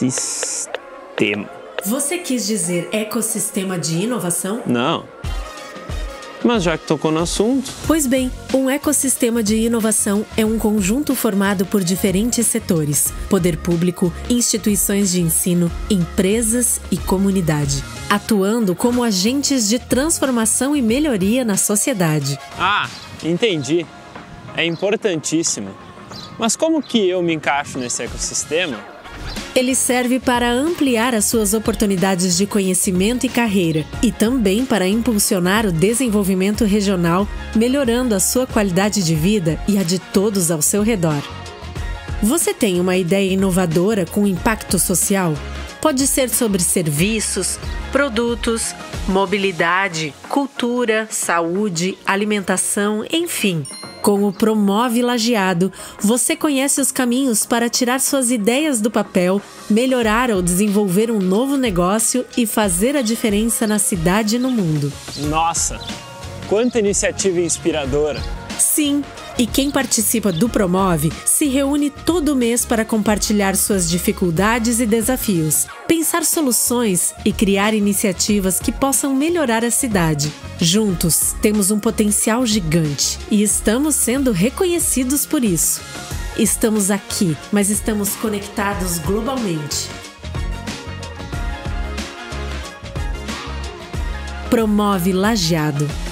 Ecossistema. Você quis dizer ecossistema de inovação? Não. Mas já que tocou no assunto... Pois bem, um ecossistema de inovação é um conjunto formado por diferentes setores: poder público, instituições de ensino, empresas e comunidade, atuando como agentes de transformação e melhoria na sociedade. Ah, entendi. É importantíssimo. Mas como que eu me encaixo nesse ecossistema? Ele serve para ampliar as suas oportunidades de conhecimento e carreira e também para impulsionar o desenvolvimento regional, melhorando a sua qualidade de vida e a de todos ao seu redor. Você tem uma ideia inovadora com impacto social? Pode ser sobre serviços, produtos, mobilidade, cultura, saúde, alimentação, enfim. Com o Promove Lajeado, você conhece os caminhos para tirar suas ideias do papel, melhorar ou desenvolver um novo negócio e fazer a diferença na cidade e no mundo. Nossa, quanta iniciativa inspiradora! Sim, e quem participa do Promove se reúne todo mês para compartilhar suas dificuldades e desafios, pensar soluções e criar iniciativas que possam melhorar a cidade. Juntos, temos um potencial gigante e estamos sendo reconhecidos por isso. Estamos aqui, mas estamos conectados globalmente. Promove Lajeado.